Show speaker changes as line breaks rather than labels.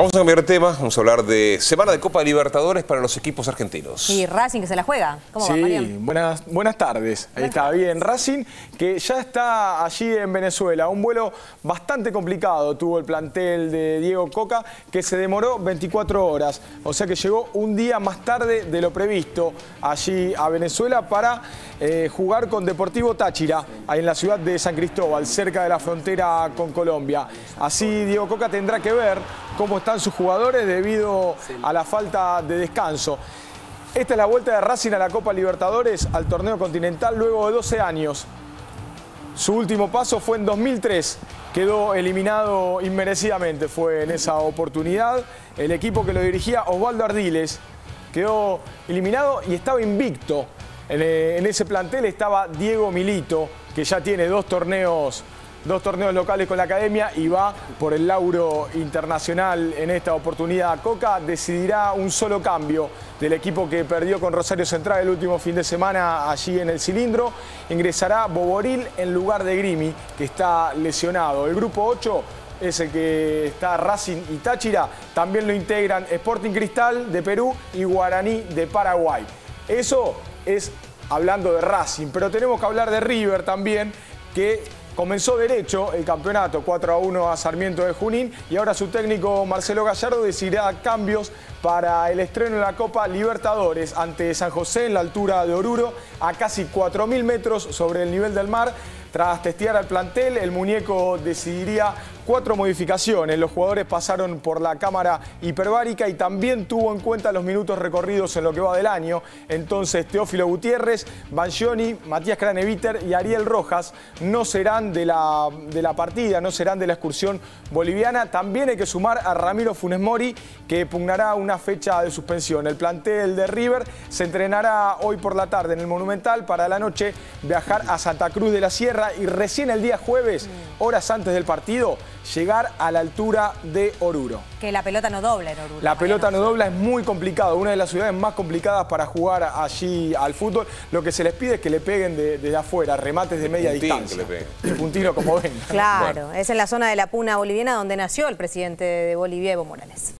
Vamos a cambiar de tema, vamos a hablar de Semana de Copa Libertadores para los equipos argentinos.
Y Racing que se la juega. ¿Cómo va, Mariam?
Sí, buenas tardes. Ahí está, bien. Racing que ya está allí en Venezuela. Un vuelo bastante complicado tuvo el plantel de Diego Coca, que se demoró 24 horas. O sea que llegó un día más tarde de lo previsto allí a Venezuela para jugar con Deportivo Táchira, ahí en la ciudad de San Cristóbal, cerca de la frontera con Colombia. Así Diego Coca tendrá que ver cómo están sus jugadores debido a la falta de descanso. Esta es la vuelta de Racing a la Copa Libertadores, al torneo continental, luego de 12 años. Su último paso fue en 2003, quedó eliminado inmerecidamente, fue en esa oportunidad. El equipo que lo dirigía, Osvaldo Ardiles, quedó eliminado y estaba invicto. En ese plantel estaba Diego Milito, que ya tiene dos torneos locales con la academia y va por el lauro internacional en esta oportunidad. Coca decidirá un solo cambio del equipo que perdió con Rosario Central el último fin de semana allí en el Cilindro. Ingresará Boboril en lugar de Grimi, que está lesionado. El grupo 8 es el que está Racing y Táchira. También lo integran Sporting Cristal de Perú y Guaraní de Paraguay. Eso es hablando de Racing, pero tenemos que hablar de River también, que comenzó derecho el campeonato 4-1 a Sarmiento de Junín y ahora su técnico Marcelo Gallardo decidirá cambios para el estreno en la Copa Libertadores ante San José en la altura de Oruro, a casi 4.000 metros sobre el nivel del mar. Tras testear al plantel, el muñeco decidiría 4 modificaciones. Los jugadores pasaron por la cámara hiperbárica y también tuvo en cuenta los minutos recorridos en lo que va del año. Entonces, Teófilo Gutiérrez, Banchioni, Matías Craneviter y Ariel Rojas no serán de la partida, no serán de la excursión boliviana. También hay que sumar a Ramiro Funes Mori, que pugnará una fecha de suspensión. El plantel de River se entrenará hoy por la tarde en el Monumental para la noche viajar a Santa Cruz de la Sierra y recién el día jueves, horas antes del partido, llegar a la altura de Oruro.
Que la pelota no dobla en Oruro.
La pelota no dobla, es muy complicado, una de las ciudades más complicadas para jugar allí al fútbol. Lo que se les pide es que le peguen desde afuera, remates de media distancia. Que le peguen. El puntino como ven.
Claro, bueno. Es en la zona de la puna boliviana donde nació el presidente de Bolivia, Evo Morales.